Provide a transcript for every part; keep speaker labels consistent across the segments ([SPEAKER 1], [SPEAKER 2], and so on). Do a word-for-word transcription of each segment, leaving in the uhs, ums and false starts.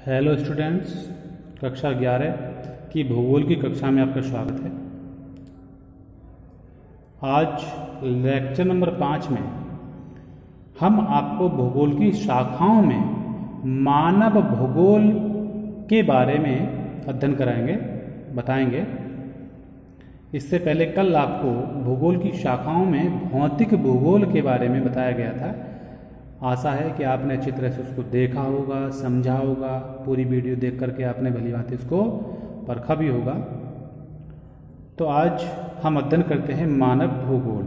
[SPEAKER 1] Hello students, कक्षा ग्यारह की भूगोल की कक्षा में आपका स्वागत है। आज लेक्चर नंबर पाँच में हम आपको भूगोल की शाखाओं में मानव भूगोल के बारे में अध्ययन कराएंगे, बताएंगे। इससे पहले कल आपको भूगोल की शाखाओं में भौतिक भूगोल के बारे में बताया गया था। आशा है कि आपने अच्छी तरह से उसको देखा होगा, समझा होगा। पूरी वीडियो देख करके आपने भली बात इसको परखा भी होगा। तो आज हम अध्ययन करते हैं मानव भूगोल।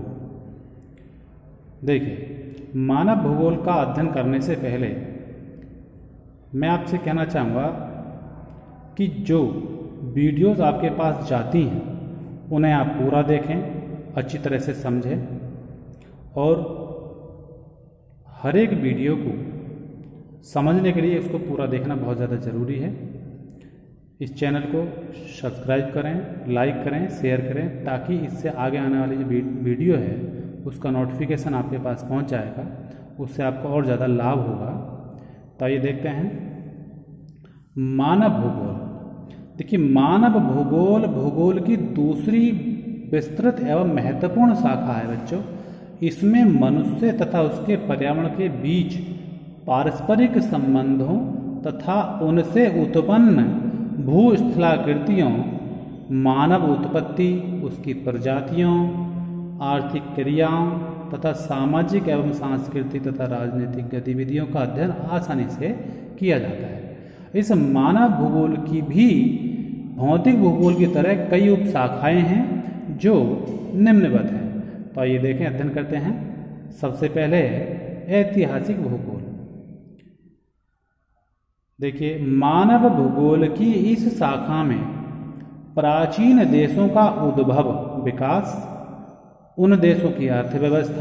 [SPEAKER 1] देखिए, मानव भूगोल का अध्ययन करने से पहले मैं आपसे कहना चाहूँगा कि जो वीडियोस आपके पास जाती हैं उन्हें आप पूरा देखें, अच्छी तरह से समझें और हर एक वीडियो को समझने के लिए उसको पूरा देखना बहुत ज़्यादा ज़रूरी है। इस चैनल को सब्सक्राइब करें, लाइक करें, शेयर करें, ताकि इससे आगे आने वाली जो वीडियो है उसका नोटिफिकेशन आपके पास पहुंच जाएगा, उससे आपको और ज़्यादा लाभ होगा। तो आइए देखते हैं मानव भूगोल। देखिए, मानव भूगोल भूगोल की दूसरी विस्तृत एवं महत्वपूर्ण शाखा है बच्चों। इसमें मनुष्य तथा उसके पर्यावरण के बीच पारस्परिक संबंधों तथा उनसे उत्पन्न भूस्थलाकृतियों, मानव उत्पत्ति, उसकी प्रजातियों, आर्थिक क्रियाओं तथा सामाजिक एवं सांस्कृतिक तथा राजनीतिक गतिविधियों का अध्ययन आसानी से किया जाता है। इस मानव भूगोल की भी भौतिक भूगोल की तरह कई उपशाखाएं हैं जो निम्नवत हैं। तो आइए देखें, अध्ययन करते हैं। सबसे पहले ऐतिहासिक भूगोल। देखिए, मानव भूगोल की इस शाखा में प्राचीन देशों का उद्भव, विकास, उन देशों की अर्थव्यवस्था,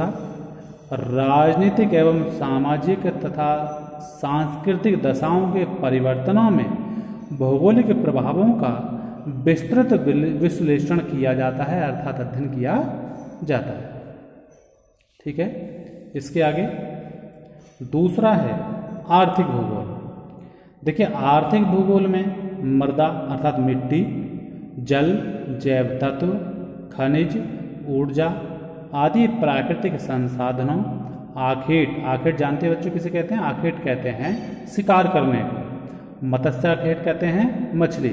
[SPEAKER 1] राजनीतिक एवं सामाजिक तथा सांस्कृतिक दशाओं के परिवर्तनों में भौगोलिक प्रभावों का विस्तृत विश्लेषण किया जाता है, अर्थात अध्ययन किया जाता है। ठीक है, इसके आगे दूसरा है आर्थिक भूगोल। देखिए, आर्थिक भूगोल में मृदा अर्थात मिट्टी, जल, जैव तत्व, खनिज, ऊर्जा आदि प्राकृतिक संसाधनों, आखेट, आखेट जानते हैं बच्चों किसे कहते हैं? आखेट कहते हैं शिकार करने को। मत्स्य आखेट कहते हैं मछली।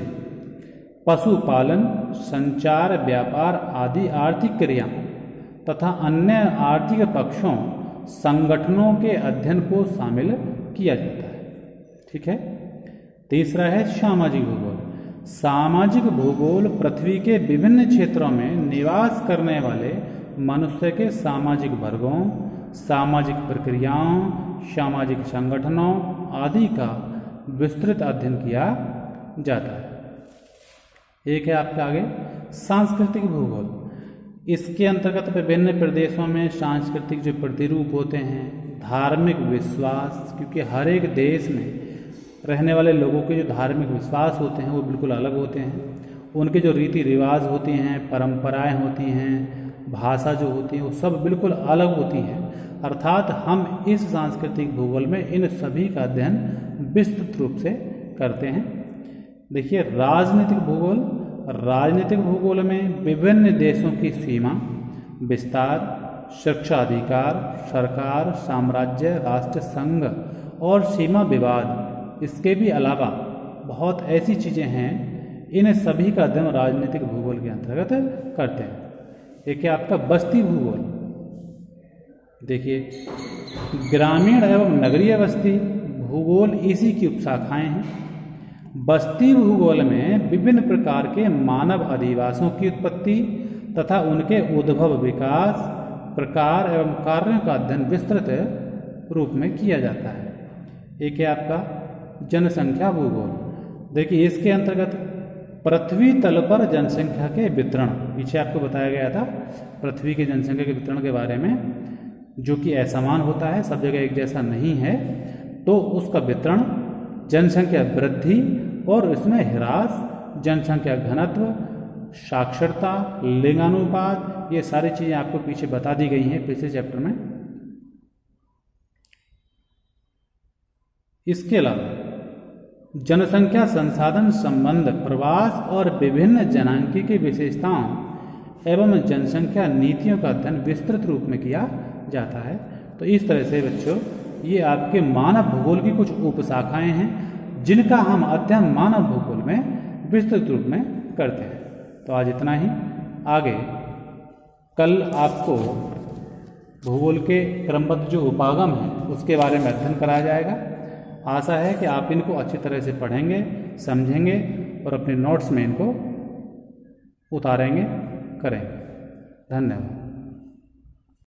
[SPEAKER 1] पशुपालन, संचार, व्यापार आदि आर्थिक क्रिया तथा अन्य आर्थिक पक्षों, संगठनों के अध्ययन को शामिल किया जाता है। ठीक है। तीसरा है सामाजिक भूगोल। सामाजिक भूगोल पृथ्वी के विभिन्न क्षेत्रों में निवास करने वाले मनुष्य के सामाजिक वर्गों, सामाजिक प्रक्रियाओं, सामाजिक संगठनों आदि का विस्तृत अध्ययन किया जाता है। एक है आपके आगे सांस्कृतिक भूगोल। इसके अंतर्गत विभिन्न प्रदेशों में सांस्कृतिक जो प्रतिरूप होते हैं, धार्मिक विश्वास, क्योंकि हर एक देश में रहने वाले लोगों के जो धार्मिक विश्वास होते हैं वो बिल्कुल अलग होते हैं। उनके जो रीति रिवाज होती हैं, परंपराएं होती हैं, भाषा जो होती है वो सब बिल्कुल अलग होती हैं। अर्थात हम इस सांस्कृतिक भूगोल में इन सभी का अध्ययन विस्तृत रूप से करते हैं। देखिए, राजनीतिक भूगोल। राजनीतिक भूगोल में विभिन्न देशों की सीमा, विस्तार, शिक्षा अधिकार, सरकार, साम्राज्य, राष्ट्र संघ और सीमा विवाद, इसके भी अलावा बहुत ऐसी चीज़ें हैं, इन सभी का अध्ययन राजनीतिक भूगोल के अंतर्गत करते हैं। एक है आपका बस्ती भूगोल। देखिए, ग्रामीण एवं नगरीय बस्ती भूगोल इसी की उपशाखाएं हैं। बस्ती भूगोल में विभिन्न प्रकार के मानव अधिवासों की उत्पत्ति तथा उनके उद्भव, विकास, प्रकार एवं कार्यों का अध्ययन विस्तृत रूप में किया जाता है। एक है आपका जनसंख्या भूगोल। देखिए, इसके अंतर्गत पृथ्वी तल पर जनसंख्या के वितरण, पीछे आपको बताया गया था पृथ्वी की जनसंख्या के वितरण के बारे में, जो कि असमान होता है, सब जगह एक जैसा नहीं है। तो उसका वितरण, जनसंख्या वृद्धि और इसमें ह्रास, जनसंख्या घनत्व, साक्षरता, लिंगानुपात, ये सारी चीज़ें आपको पीछे बता दी गई हैं पिछले चैप्टर में। इसके अलावा जनसंख्या संसाधन संबंध प्रवास और विभिन्न जनांकी की विशेषताओं एवं जनसंख्या नीतियों का अध्ययन विस्तृत रूप में किया जाता है। तो इस तरह से बच्चों ये आपके मानव भूगोल की कुछ उपशाखाएं हैं जिनका हम अध्ययन मानव भूगोल में विस्तृत रूप में करते हैं। तो आज इतना ही। आगे कल आपको भूगोल के क्रमबद्ध जो उपागम हैं उसके बारे में अध्ययन कराया जाएगा। आशा है कि आप इनको अच्छी तरह से पढ़ेंगे, समझेंगे और अपने नोट्स में इनको उतारेंगे, करेंगे। धन्यवाद।